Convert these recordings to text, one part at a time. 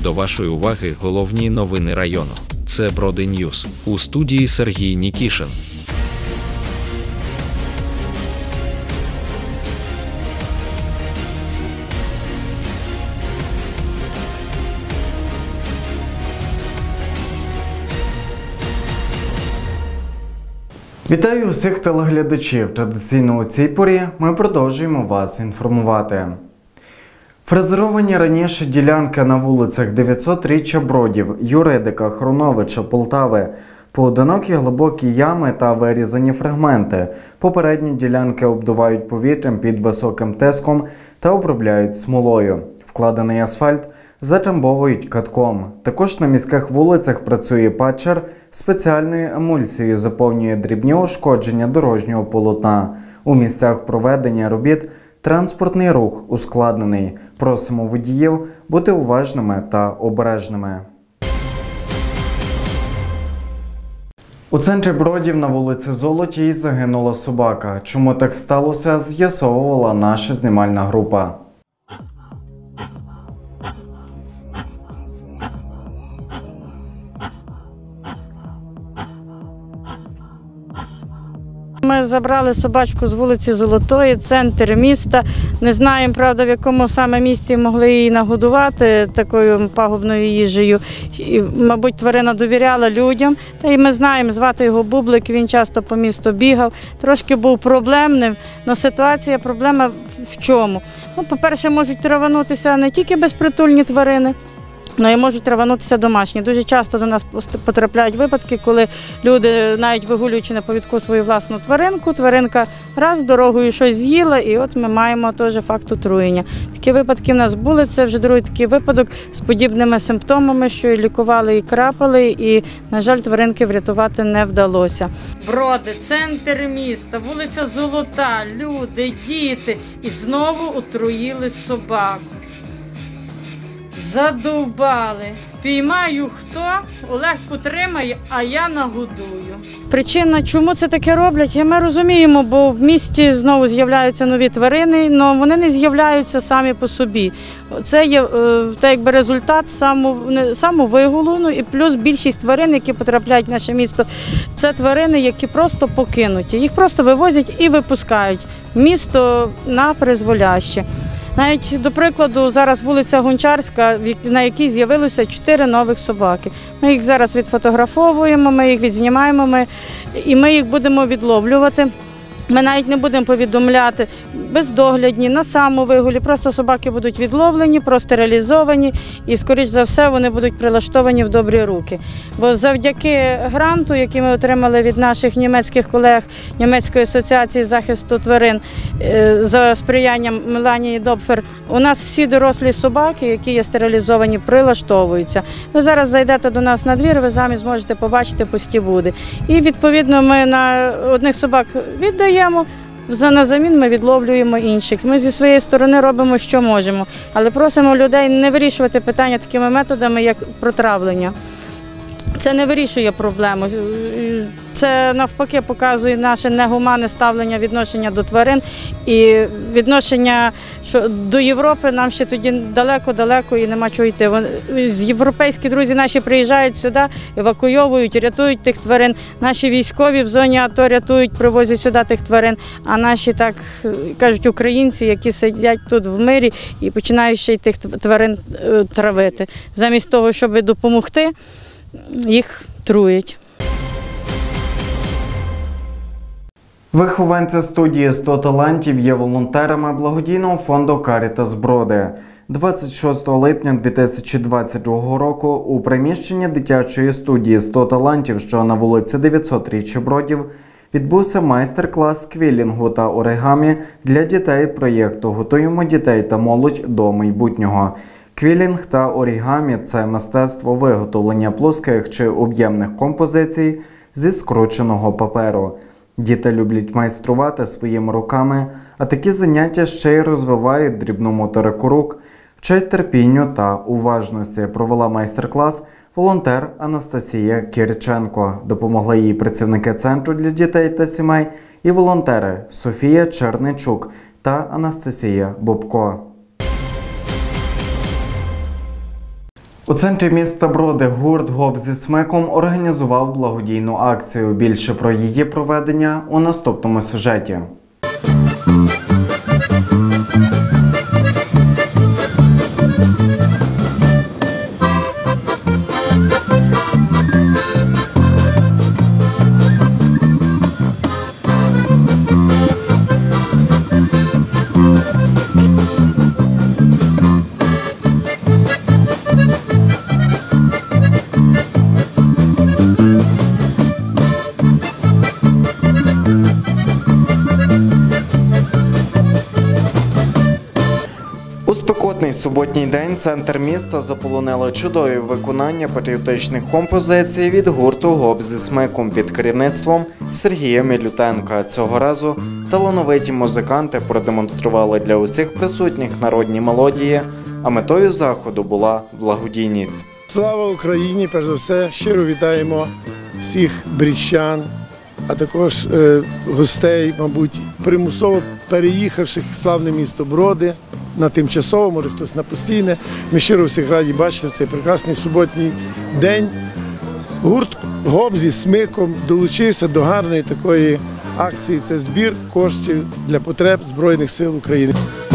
до вашої уваги головні новини району. Це Броди Ньюс. У студії Сергій Нікішин. Вітаю усіх телеглядачів. Традиційно у цій порі ми продовжуємо вас інформувати. Фрезеровані раніше ділянки на вулицях 900-річчя Бродів, Юридика, Хроновича, Полтави, поодинокі глибокі ями та вирізані фрагменти. Попередні ділянки обдувають повітрям під високим тиском та обробляють смолою. Вкладений асфальт затрамбовують катком. Також на міських вулицях працює патчер, спеціальною емульсією заповнює дрібні ушкодження дорожнього полотна. У місцях проведення робіт транспортний рух ускладнений. Просимо водіїв бути уважними та обережними. У центрі Бродів на вулиці Золотій загинула собака. Чому так сталося, з'ясовувала наша знімальна група. Ми забрали собачку з вулиці Золотої, центр міста. Не знаємо, правда, в якому саме місці могли її нагодувати такою пагубною їжею. І, мабуть, тварина довіряла людям. Та й ми знаємо, звати його Бублик, він часто по місту бігав. Трошки був проблемним, але проблема в чому? Ну, по-перше, можуть траванутися не тільки безпритульні тварини, але й можуть траванутися домашні. Дуже часто до нас потрапляють випадки, коли люди, навіть вигулюючи на повідку свою власну тваринку, тваринка раз дорогою щось з'їла, і от ми маємо теж факт отруєння. Такі випадки в нас були, це вже другий такий випадок з подібними симптомами, що і лікували, і крапали, і, на жаль, тваринки врятувати не вдалося. Броди, центр міста, вулиця Золота, люди, діти, і знову отруїли собаку. Задовбали. Піймаю хто, Олег потримає, а я нагодую. Причина, чому це таке роблять, ми розуміємо, бо в місті знову з'являються нові тварини, але вони не з'являються самі по собі. Це є якби результат самовигулу, ну і плюс більшість тварин, які потрапляють в наше місто, це тварини, які просто покинуті. Їх просто вивозять і випускають в місто на призволяще. Навіть, до прикладу, зараз вулиця Гончарська, на якій з'явилося 4 нових собаки. Ми їх зараз відфотографовуємо, ми їх відзнімаємо, і ми їх будемо відловлювати. Ми навіть не будемо повідомляти бездоглядні, на самовигулі, просто собаки будуть відловлені, простерилізовані і, скоріш за все, вони будуть прилаштовані в добрі руки. Бо завдяки гранту, який ми отримали від наших німецьких колег Німецької асоціації захисту тварин за сприянням Меланії Допфер, у нас всі дорослі собаки, які є стерилізовані, прилаштовуються. Ви зараз зайдете до нас на двір, ви самі зможете побачити пусті буди. І, відповідно, ми на одних собак віддаємо, на замін ми відловлюємо інших. Ми зі своєї сторони робимо, що можемо, але просимо людей не вирішувати питання такими методами, як протравлення. Це не вирішує проблему. Це навпаки показує наше негуманне ставлення, відношення до тварин і відношення до Європи нам ще тоді далеко-далеко і нема чого йти. Європейські друзі наші приїжджають сюди, евакуйовують, рятують тих тварин. Наші військові в зоні АТО рятують, привозять сюди тих тварин. А наші, так кажуть, українці, які сидять тут в мирі і починають ще й тих тварин травити. Замість того, щоб допомогти, їх труять. Вихованці студії «100 талантів» є волонтерами благодійного фонду «Карітас Броди». 26 липня 2022 року у приміщенні дитячої студії «100 талантів», що на вулиці 900-річчя Бродів, відбувся майстер-клас з квілінгу та оригамі для дітей проєкту «Готуємо дітей та молодь до майбутнього». Квілінг та орігамі – це мистецтво виготовлення плоских чи об'ємних композицій зі скрученого паперу. Діти люблять майструвати своїми руками, а такі заняття ще й розвивають дрібну моторику рук, вчать терпінню та уважності. Провела майстер-клас волонтер Анастасія Кірченко. Допомогли їй працівники Центру для дітей та сімей і волонтери Софія Черничук та Анастасія Бобко. У центрі міста Броди гурт «Гоп зі смиком» організував благодійну акцію. Більше про її проведення у наступному сюжеті. У спекотний суботній день центр міста заполонило чудові виконання патріотичних композицій від гурту «Гоп зі смиком» під керівництвом Сергія Мілютенка. Цього разу талановиті музиканти продемонстрували для усіх присутніх народні мелодії, а метою заходу була благодійність. Слава Україні! Перш за все, щиро вітаємо всіх брідчан, а також гостей, мабуть, примусово переїхавших в славне місто Броди на тимчасово, може хтось на постійне. Ми щиро всіх раді бачити в цей прекрасний суботній день. Гурт «Гоп зі смиком» долучився до гарної такої акції. Це збір коштів для потреб Збройних сил України.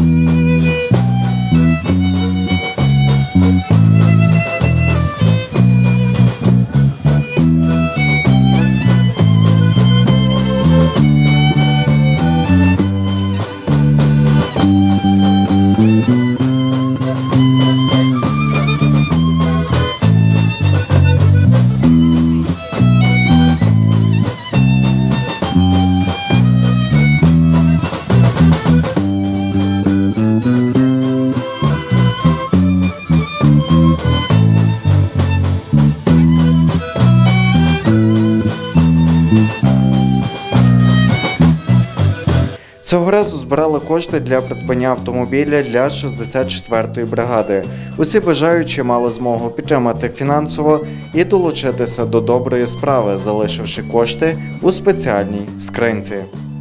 Цього разу збирали кошти для придбання автомобіля для 64-ї бригади. Усі бажаючі мали змогу підтримати фінансово і долучитися до доброї справи, залишивши кошти у спеціальній скринці.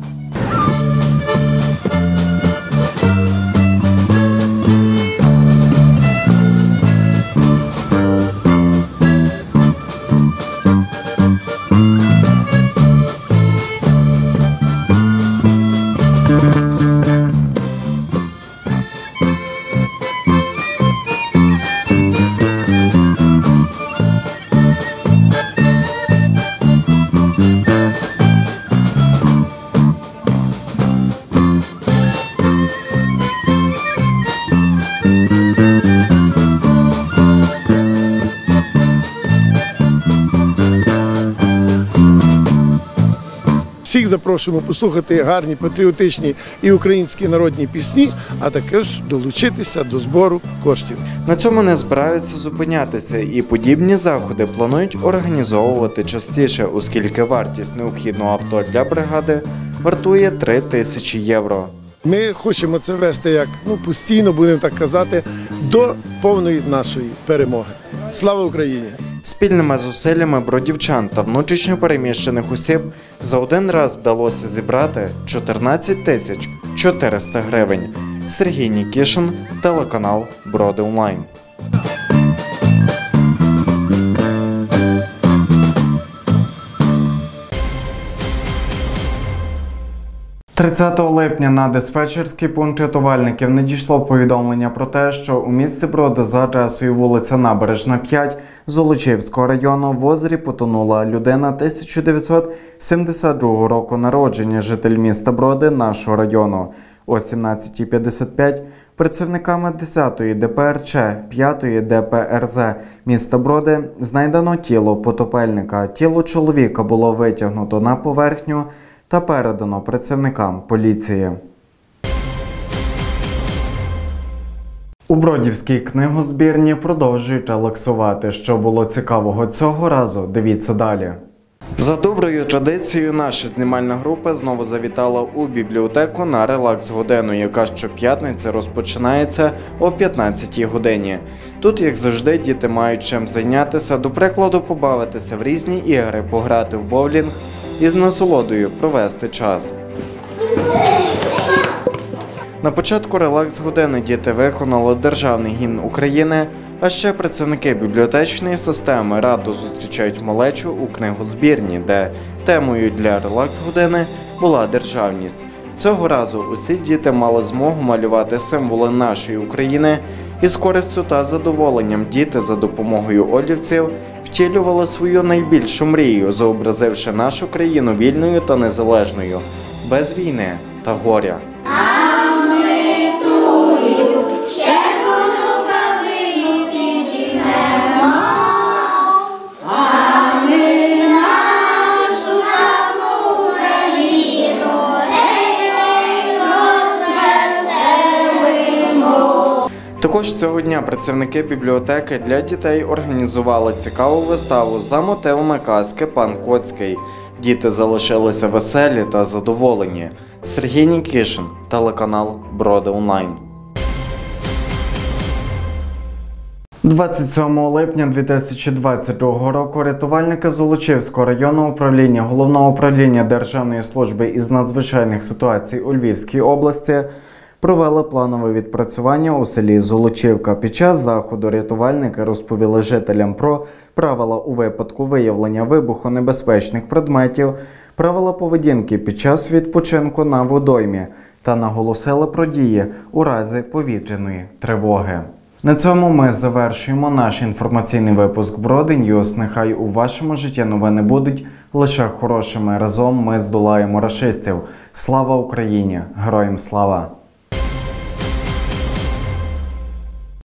Всіх запрошуємо послухати гарні патріотичні і українські народні пісні, а також долучитися до збору коштів. На цьому не збираються зупинятися і подібні заходи планують організовувати частіше, оскільки вартість необхідного авто для бригади вартує 3000 євро. Ми хочемо це вести як постійно, будемо так казати, до повної нашої перемоги. Слава Україні! Спільними зусиллями бродівчан та внутрішньо переміщених осіб за один раз вдалося зібрати 14 400 гривень. Сергій Нікішин, телеканал Броди Онлайн. 30 липня на диспетчерський пункт рятувальників надійшло повідомлення про те, що у місті Броди за адресою вулиця Набережна, 5 Золочівського району в озері потонула людина 1972 року народження, житель міста Броди нашого району. О 17:55 працівниками 10-ї ДПРЧ, 5-ї ДПРЗ міста Броди знайдено тіло потопельника. Тіло чоловіка було витягнуто на поверхню та передано працівникам поліції. У Бродівській книгозбірні продовжують релаксувати. Що було цікавого цього разу, дивіться далі. За доброю традицією наша знімальна група знову завітала у бібліотеку на релакс-годину, яка щоп'ятниці розпочинається о 15-й годині. Тут, як завжди, діти мають чим зайнятися, до прикладу, побавитися в різні ігри, пограти в боулінг і з насолодою провести час. На початку релакс-години діти виконали державний гімн України, а ще працівники бібліотечної системи радо зустрічають малечу у книгозбірні, де темою для релакс-години була державність. Цього разу усі діти мали змогу малювати символи нашої України, і з користю та задоволенням діти за допомогою олівців втілювали свою найбільшу мрію, зобразивши нашу країну вільною та незалежною, без війни та горя. Також цього дня працівники бібліотеки для дітей організували цікаву виставу за мотивами казки «Пан Коцький». Діти залишилися веселі та задоволені. Сергій Нікішин, телеканал Броди Онлайн. 27 липня 2022 року рятувальники Золочівського районного управління Головного управління Державної служби із надзвичайних ситуацій у Львівській області провели планове відпрацювання у селі Золочівка. Під час заходу рятувальники розповіли жителям про правила у випадку виявлення вибухонебезпечних предметів, правила поведінки під час відпочинку на водоймі та наголосили про дії у разі повітряної тривоги. На цьому ми завершуємо наш інформаційний випуск Броди Ньюс. Нехай у вашому житті новини будуть лише хорошими. Разом ми здолаємо рашистів. Слава Україні! Героям слава!